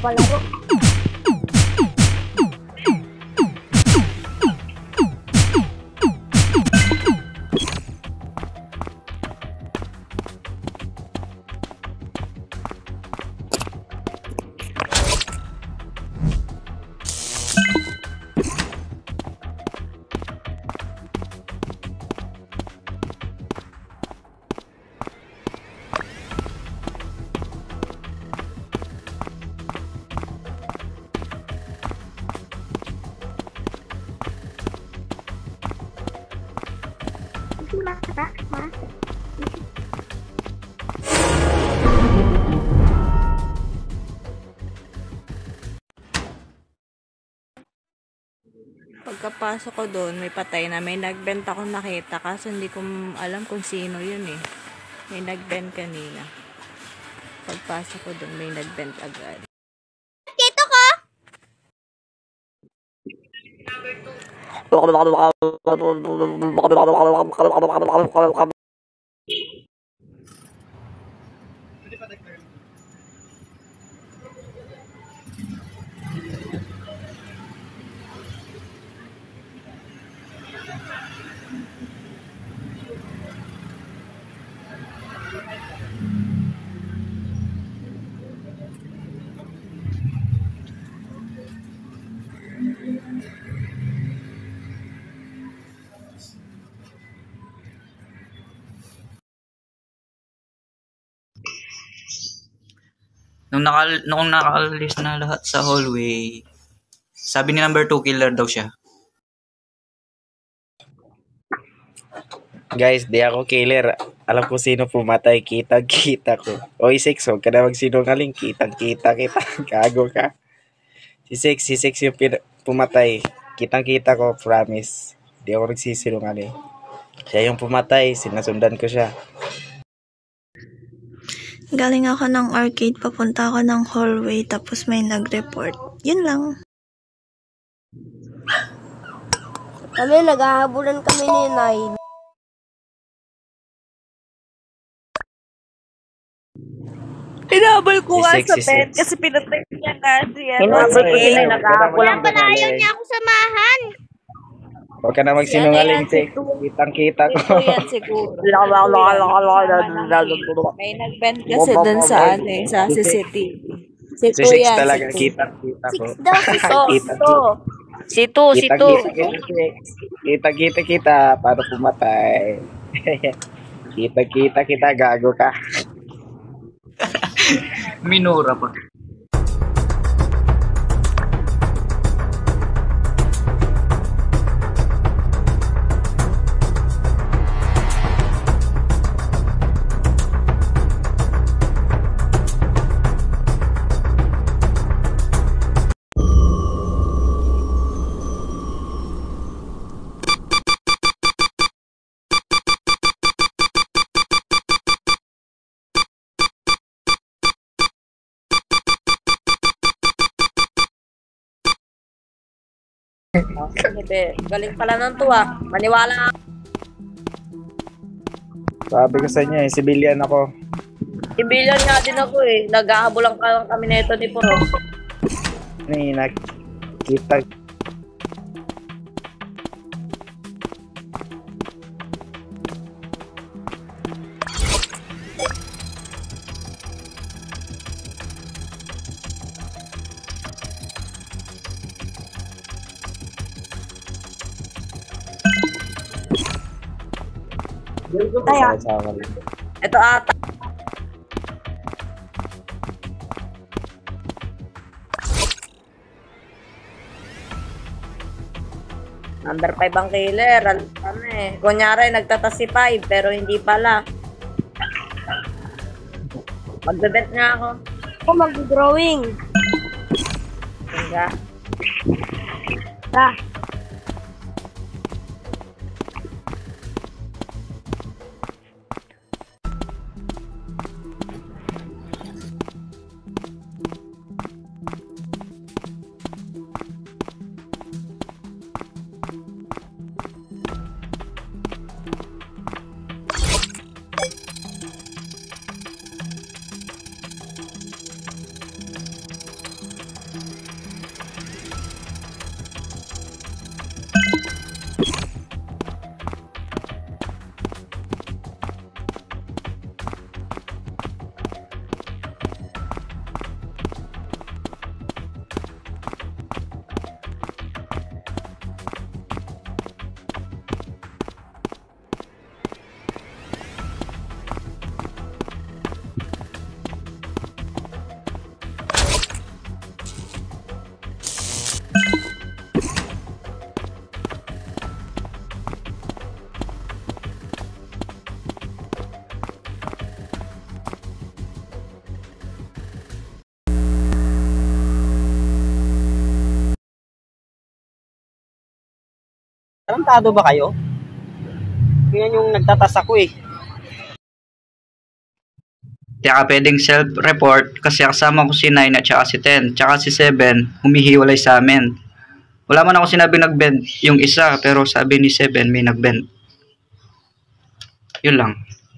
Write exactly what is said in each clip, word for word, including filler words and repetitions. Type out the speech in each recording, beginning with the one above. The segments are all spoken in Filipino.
palaro. Mata, ma. Pagkapasok ko doon, may patay na. May nagbenta akong nakita. Kaso hindi ko alam kung sino yun eh. May nagbent kanina. Pagpasok ko doon, may nagbent agad. Dito ko! Nung, nakal nung nakaalis na lahat sa hallway, sabi ni number two, killer daw siya. Guys, di ako killer. Alam ko sino pumatay. Kitang-kita ko. Oy, Six, huwag ka na magsinungaling. Kitang-kita kita. Gago ka. Si Six, si Six yung pumatay. Kitang-kita ko, promise. Di ako nagsisinungaling. Siya yung pumatay. Sinasundan ko siya. Galing ako ng arcade, papunta ako ng hallway, tapos may nag-report. Yun lang. Kami, naghahabulan kami ni Nay. Hinabol ko nga Si sa six, si bed six. kasi pinatay niya kasi. Hinabol ko sila, naghahabulan Wala pala, ayaw niya ako samahan. Huwag ka na magsinungaling, Six. Kitang-kita ko. Ito yan siguro. May nagbent kasi dun sa ano eh, sa C C T V. Si Si two Six yan, talaga. si two. Kitang-kita ko. Daw si To, Kita, to. Si two, si two. Kita-kita kita para pumatay. Kita-kita kita, gago ka. Minura pa. Hindi, galing pala ng tuwa. Maniwala ako. Sabi ko sa inyo eh, civilian ako. Civilian nga din ako eh. Naghahabulan ka lang kami na ito ni Puro. Ni nakita. Kaya, Sama rin. ito ata. Number five ang killer. Al- Ano eh. Kunyari, nagtatas si five, pero hindi pala. Magbebet nga ako. Ako mag-drawing. Hangga. Ah, Tarantado ba kayo? Yan yung nagtatas ako eh. Di ka pwedeng self-report kasi kasama ko si nine at saka si ten. Tsaka si seven, humihiwalay sa amin. Wala man ako sinabi nag-bend yung isa, pero sabi ni seven may nag-bend. Yun lang.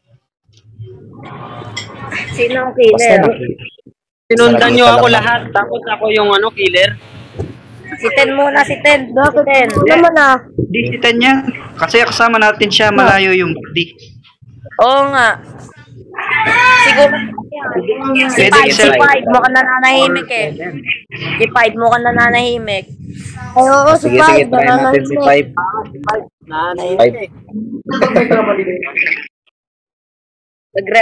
Sino ang Basta killer? na. Sinundan nyo Nakita ako lang. lahat. Tapos ako yung ano, killer. Si Ten muna, si Ten. Bakit? Ten. Ano naman ah? Di si ten yan. Kasi kasama natin siya, malayo yung body. Oo nga. Siguro. Si Pwede Five, si i-self- Five mo ka nananahimik eh. Si Five mo ka nananahimik. Ay, oo, si Sige, sige, Five. try natin si five. Nanahimik Five. eh. Nagre.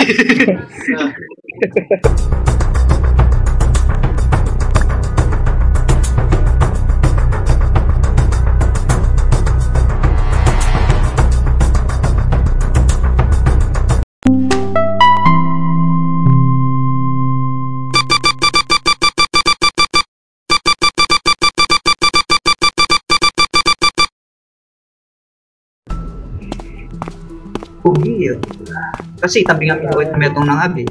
Pugi yun. Kasi tabi nga ko ito metong ng abi.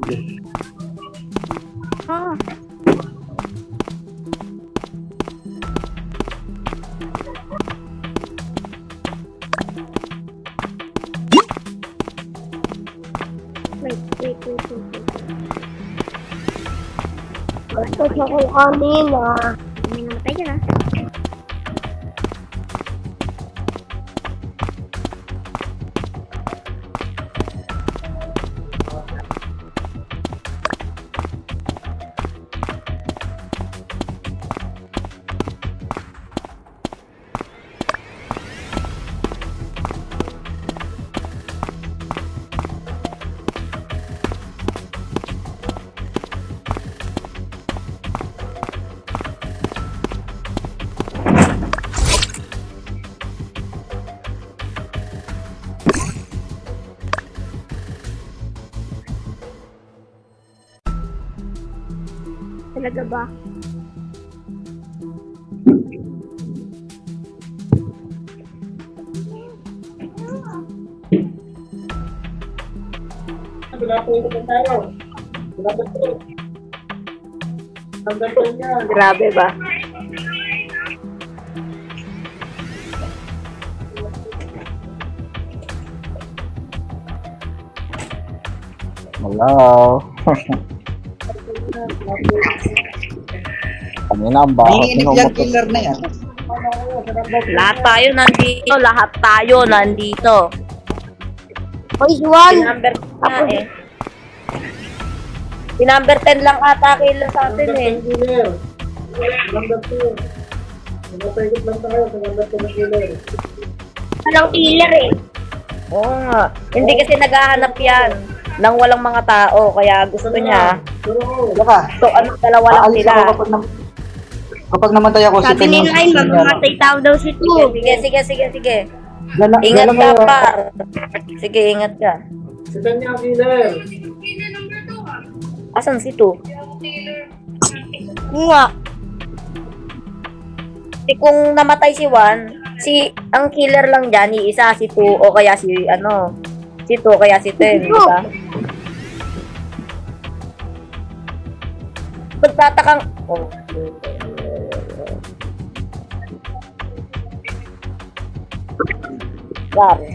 Wait, wait, wait, wait. Bastos ako kanina. May namatay dyan ah. Talaga ba? Grabe ba? Hello. Kanina ang baho. killer na yan. Lahat tayo nandito. Lahat tayo nandito. Oy, Juan! Si number ten eh. Si number ten lang ata killer sa atin eh. Walang killer eh. Oo nga. Hindi kasi naghahanap yan ng walang mga tao. Kaya gusto niya. So ano, dalawa lang sila. Kapag, na, kapag namatay ako, Sabi ni Nine, mamamatay tao daw si Tu. Sige, sige, sige, sige. Ingat ka, par. Sige, ingat ka. Si Tanya killer. Asan si Tu? Nga. Eh, kung namatay si Juan, si ang killer lang dyan, isa si Tu o kaya si ano, si Tu o kaya si Ten, di ba? Magtatakang, oh. Grabe.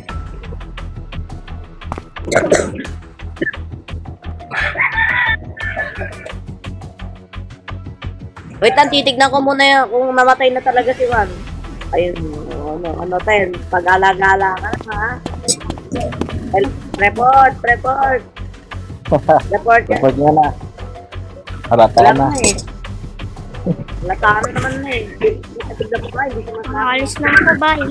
Wait lang, titignan ko muna yung, kung namatay na talaga si Juan. Ayun, ano, ano, Ten, pag-alagala ka na, ha? Report, report. Report ka. Report niya na. Harata Wala na. na eh. Lata na naman na eh. Tignan mo ba, hindi ko masabi. Alis na ako, bye.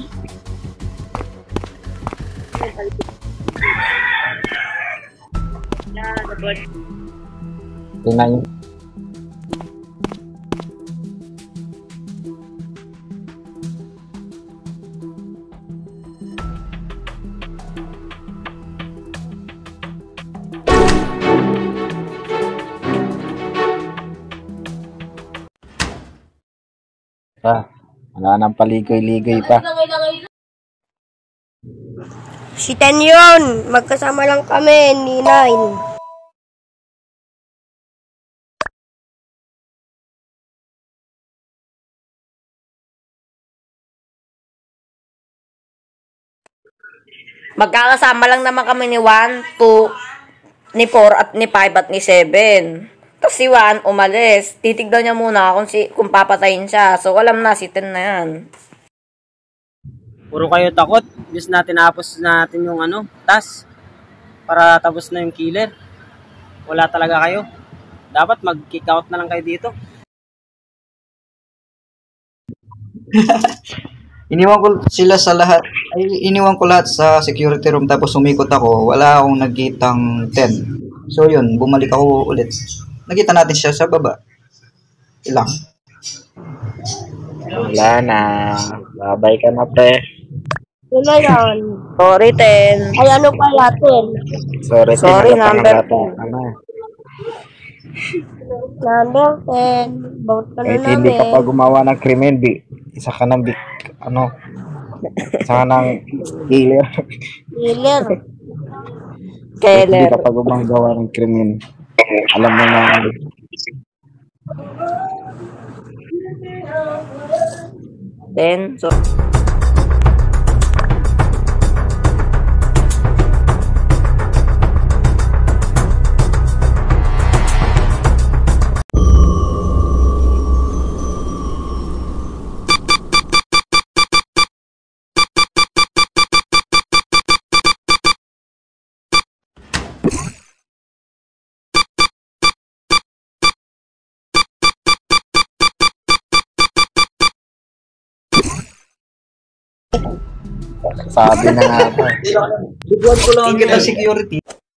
Yeah, report. Tingnan niyo. Ah, Wala nang paligoy-ligoy pa. Si Ten yun. Magkasama lang kami ni Nine. Magkakasama lang naman kami ni one, two, ni four, at ni five, at ni seven. Tapos si one umalis. Titignan niya muna kung, si, kung papatayin siya. So, alam na, si ten na yan. Puro kayo takot. Diyos na tinapos natin yung ano, task. Para tapos na yung killer. Wala talaga kayo. Dapat mag-kick out na lang kayo dito. Iniwan ko sila sa lahat. Ay, iniwan ko lahat sa security room tapos umikot ako. Wala akong nagkitang ten. So yun, bumalik ako ulit. Nakita natin siya sa baba. Ilang. Wala na. Babay ka na, pre. Yun na yun. Sorry, ten. Ay, ano pala, Ten? Sorry, Sorry, tinanggap number ng bata. ten. Ano? Number ten. Vote ka na Kahit hindi ka namin. pa gumawa ng krimen, bi. Isa ka ng big, ano, isa ka ng killer. Killer. Kahit hindi Keller. ka pa gumagawa ng krimen. Alam mo na, ten. So, Sabi na nga ba. Tingin kita security.